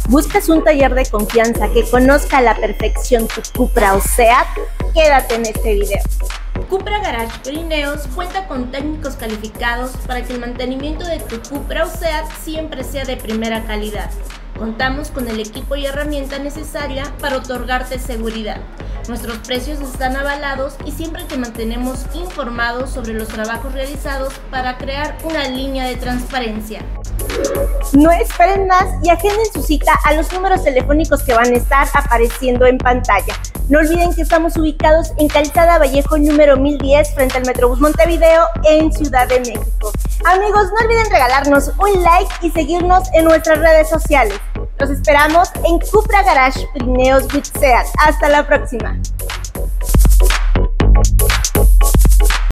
¿Buscas un taller de confianza que conozca a la perfección tu Cupra o SEAT? Quédate en este video. Cupra Garage Pirineos cuenta con técnicos calificados para que el mantenimiento de tu Cupra o SEAT siempre sea de primera calidad. Contamos con el equipo y herramienta necesaria para otorgarte seguridad. Nuestros precios están avalados y siempre te mantenemos informados sobre los trabajos realizados para crear una línea de transparencia. No esperen más y agenden su cita a los números telefónicos que van a estar apareciendo en pantalla. No olviden que estamos ubicados en Calzada Vallejo número 1010 frente al Metrobús Montevideo en Ciudad de México. Amigos, no olviden regalarnos un like y seguirnos en nuestras redes sociales. Los esperamos en Cupra Garage Pirineos with SEAT. Hasta la próxima.